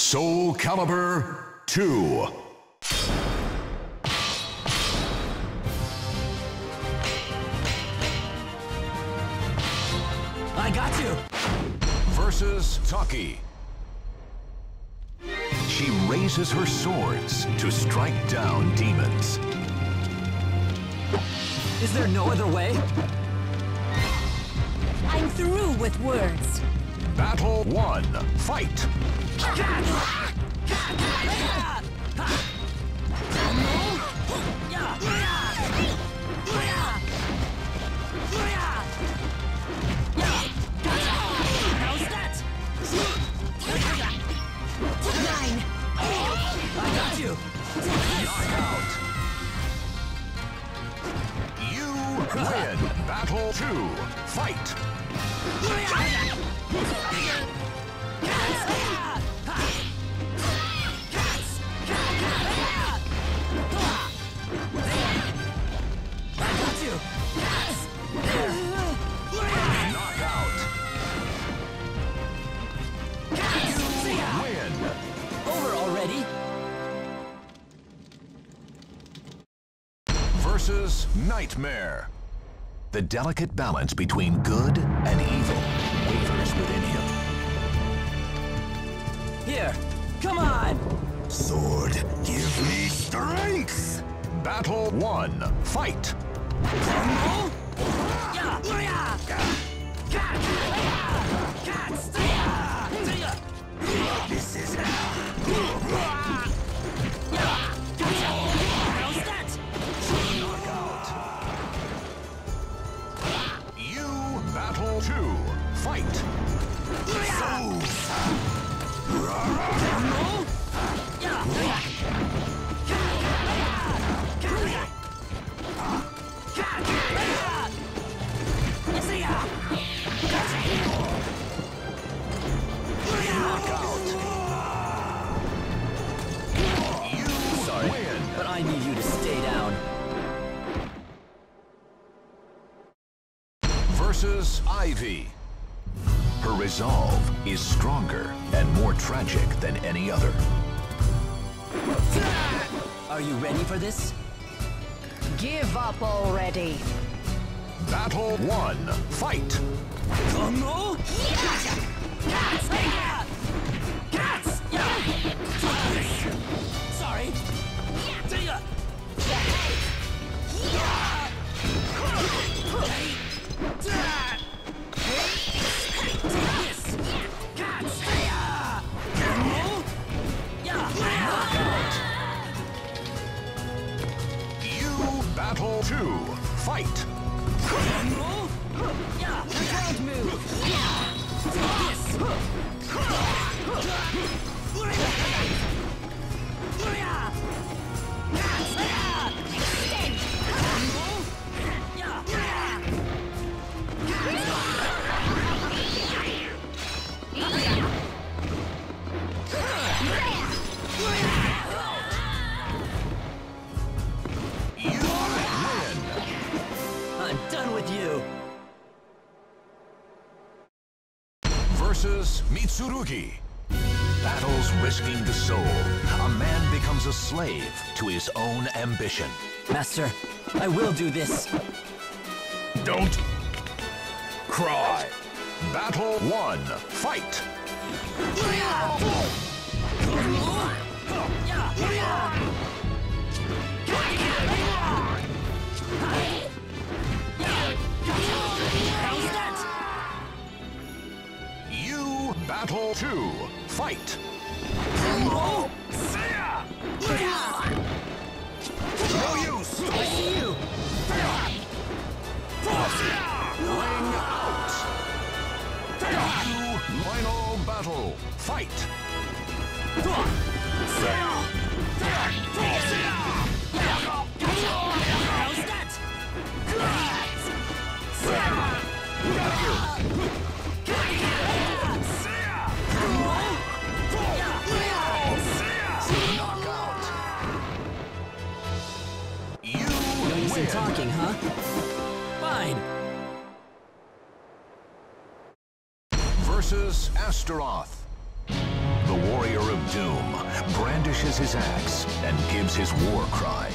Soul Calibur 2. I got you! Versus Taki. She raises her swords to strike down demons. Is there no other way? I'm through with words. Battle 1. Fight! I got you! Knockout. You win. Battle 2. Fight! Knockout. You win. Over already? Versus Nightmare. The delicate balance between good and evil wavers within him. Here, come on! Sword, give me strength! Battle 1. Fight! This is knockout. You battle 2. Fight! Sorry, win. but I need you to stay down. Versus Ivy. Her resolve is stronger and more tragic than any other. Are you ready for this? Give up already. Battle 1. Fight! Sorry. You battle 2. Fight! Ground move. You win! I'm done with you. Versus Mitsurugi. Battles risking the soul. A man becomes a slave to his own ambition. Master, I will do this. Don't cry. Battle 1. Fight! You battle 2. Fight! No use! I see you. Ring out! You final battle. Fight! Knockout! You Some win! talking, huh? Fine. Versus Astaroth. The warrior of doom brandishes his axe and gives his war cry.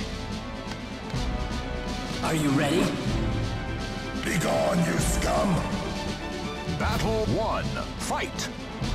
Are you ready? Begone, you scum! Battle 1. Fight!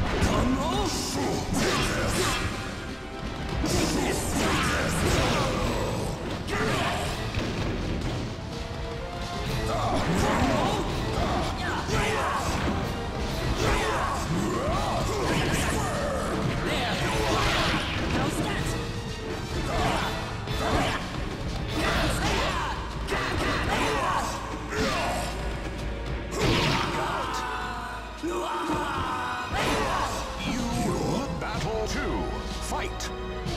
Battle 2. Fight!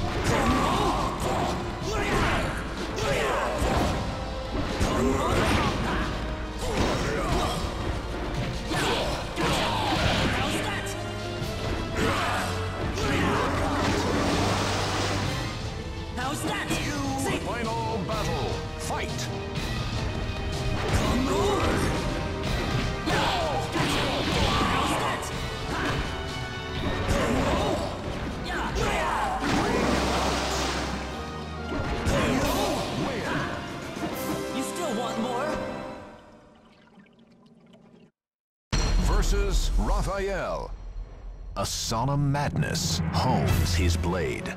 How's that? Final battle. Fight! You still want more? Versus Raphael. A solemn madness hones his blade.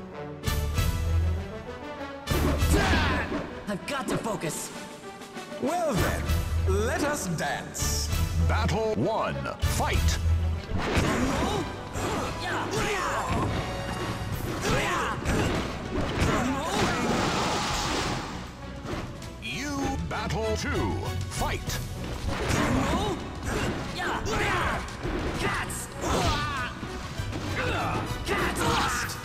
I've got to focus. Well then, let us dance. Battle 1. Fight! You battle 2. Fight! Cats! Cats lost!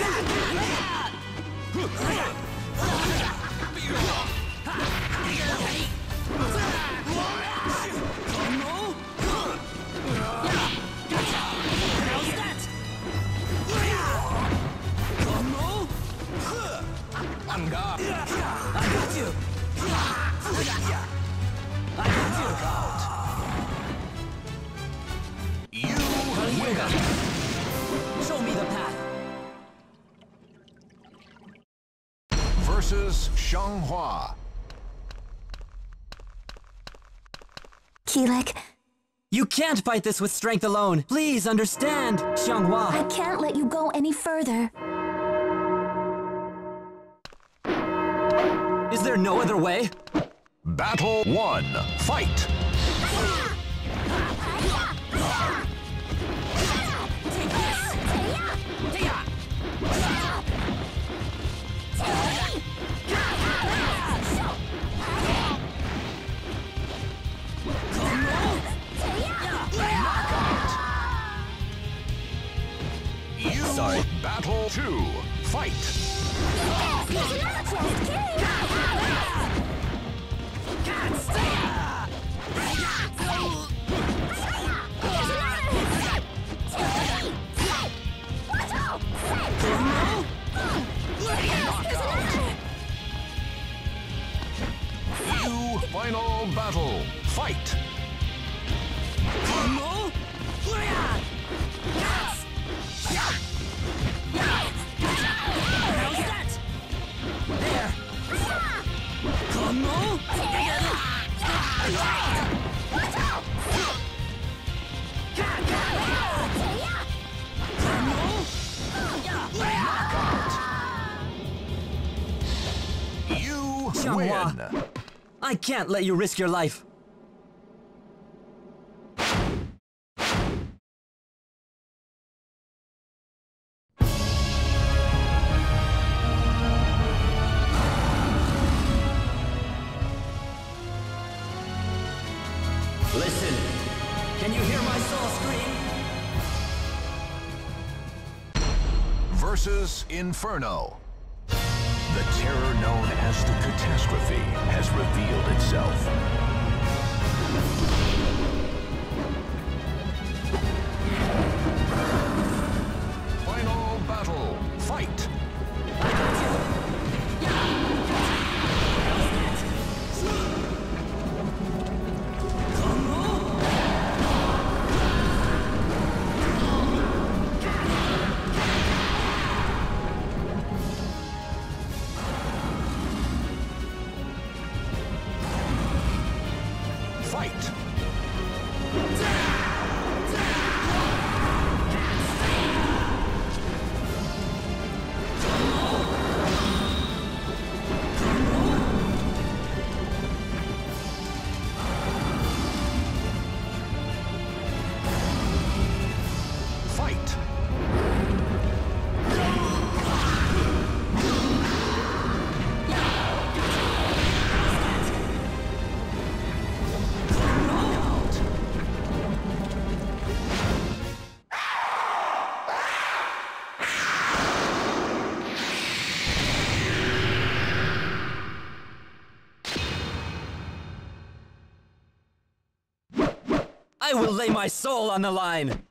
On guard. I got you! I got you! You Yoga! Show me the path! versus Xianghua. Keelek, You can't fight this with strength alone! Please understand, Xianghua! I can't let you go any further. Is there no other way? Battle 1. Fight! You Sorry. Battle 2. Fight! You final battle. Fight! You Xianghua. win. I can't let you risk your life! Listen! Can you hear my soul scream? Versus Inferno. The terror known as the Catastrophe has revealed itself. Final battle. Fight! I'll lay my soul on the line!